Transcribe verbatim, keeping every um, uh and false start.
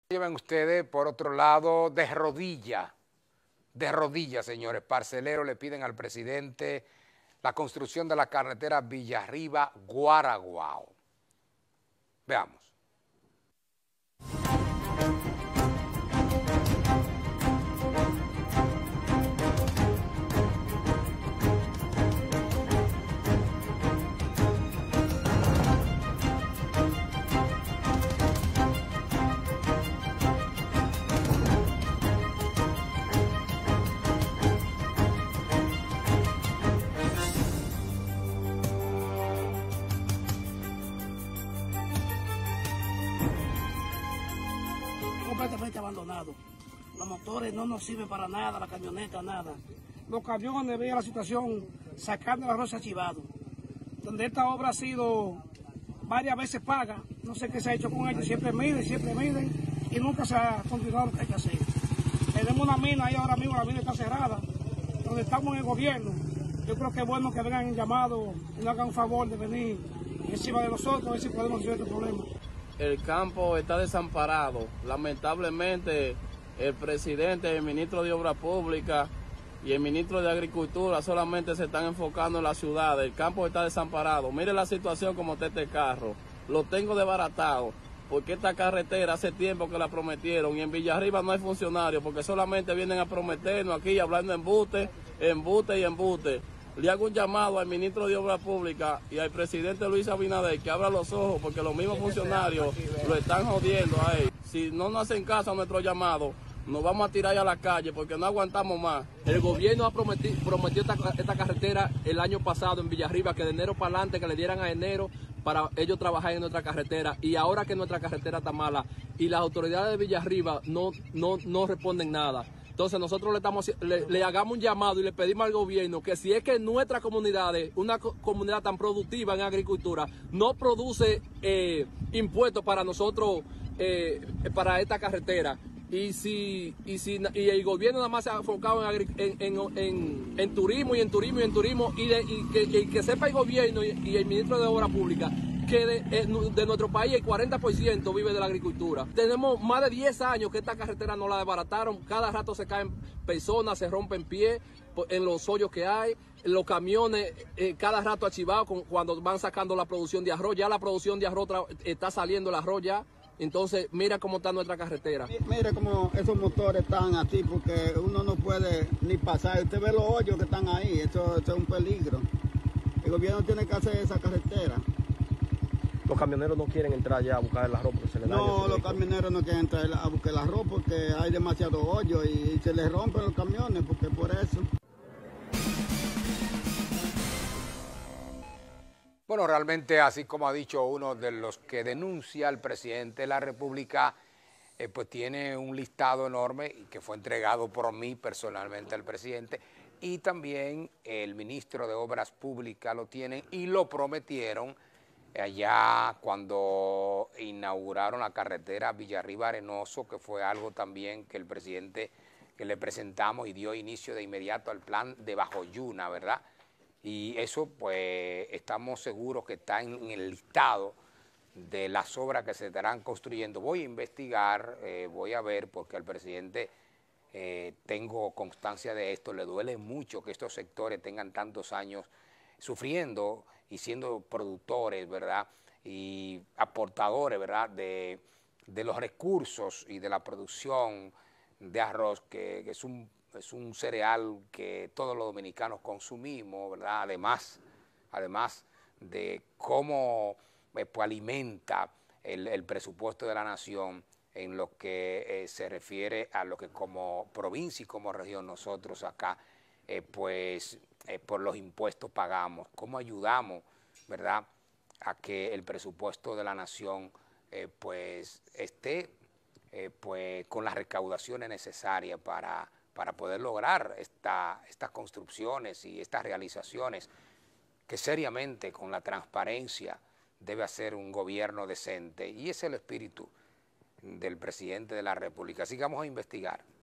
Lleven ustedes, por otro lado, de rodillas, de rodillas, señores. Parceleros le piden al presidente la construcción de la carretera Villarriba-Guaraguao. Veamos. Completamente abandonado. Los motores no nos sirven para nada, la camioneta, nada. Los camiones, vean la situación, sacando el arroz archivado. Donde esta obra ha sido varias veces paga, no sé qué se ha hecho con ellos, siempre miden, siempre miden y nunca se ha continuado lo que hay que hacer. Tenemos una mina ahí ahora mismo, la mina está cerrada, donde estamos en el gobierno. Yo creo que es bueno que vengan llamados y nos hagan un favor de venir encima de nosotros, a ver si podemos resolver este problema. El campo está desamparado. Lamentablemente, el presidente, el ministro de Obras Públicas y el ministro de Agricultura solamente se están enfocando en la ciudad. El campo está desamparado. Mire la situación como está este carro. Lo tengo desbaratado porque esta carretera hace tiempo que la prometieron y en Villarriba no hay funcionarios porque solamente vienen a prometernos aquí hablando embuste, embuste y embuste. Le hago un llamado al ministro de Obras Públicas y al presidente Luis Abinader que abra los ojos porque los mismos funcionarios lo están jodiendo a él. Si no nos hacen caso a nuestro llamado, nos vamos a tirar a la calle porque no aguantamos más. El gobierno ha prometido, prometió esta, esta carretera el año pasado en Villarriba, que de enero para adelante, que le dieran a enero para ellos trabajar en nuestra carretera. Y ahora que nuestra carretera está mala y las autoridades de Villarriba no, no, no responden nada. Entonces nosotros le, estamos, le, le hagamos un llamado y le pedimos al gobierno que si es que nuestra comunidad, una co comunidad tan productiva en agricultura, no produce eh, impuestos para nosotros, eh, para esta carretera, y si, y si y el gobierno nada más se ha enfocado en, en, en, en, en turismo y en turismo y en turismo, y, de, y, que, y que sepa el gobierno y, y el ministro de Obras Públicas, que de, de nuestro país el cuarenta por ciento vive de la agricultura. Tenemos más de diez años que esta carretera no la desbarataron, cada rato se caen personas, se rompen pies en los hoyos que hay, los camiones eh, cada rato archivados con, cuando van sacando la producción de arroz, ya la producción de arroz está saliendo el arroz ya. Entonces, mira cómo está nuestra carretera. Mira cómo esos motores están así, porque uno no puede ni pasar. Usted ve los hoyos que están ahí, eso, eso es un peligro. El gobierno tiene que hacer esa carretera. Los camioneros no quieren entrar ya a buscar el arroz porque se les daña. No, los camioneros no quieren entrar a buscar el arroz porque hay demasiados hoyos y se les rompen los camiones, porque por eso. Bueno, realmente, así como ha dicho uno de los que denuncia al presidente de la República, eh, pues tiene un listado enorme y que fue entregado por mí personalmente al presidente, y también el ministro de Obras Públicas lo tienen y lo prometieron allá cuando inauguraron la carretera Villarriba-Arenoso, que fue algo también que el presidente que le presentamos y dio inicio de inmediato al plan de Bajo Yuna, ¿verdad? Y eso, pues, estamos seguros que está en el listado de las obras que se estarán construyendo. Voy a investigar, eh, voy a ver, porque al presidente eh, tengo constancia de esto, le duele mucho que estos sectores tengan tantos años sufriendo y siendo productores, ¿verdad? Y aportadores, ¿verdad? De, de los recursos y de la producción de arroz, que, que es un es un cereal que todos los dominicanos consumimos, ¿verdad? Además, además de cómo eh, pues, alimenta el, el presupuesto de la nación en lo que eh, se refiere a lo que como provincia y como región nosotros acá, eh, pues eh, por los impuestos pagamos, cómo ayudamos, ¿verdad?, a que el presupuesto de la nación eh, pues esté eh, pues, con las recaudaciones necesarias para para poder lograr esta, estas construcciones y estas realizaciones que seriamente con la transparencia debe hacer un gobierno decente, y ese es el espíritu del presidente de la República. Así que vamos a investigar.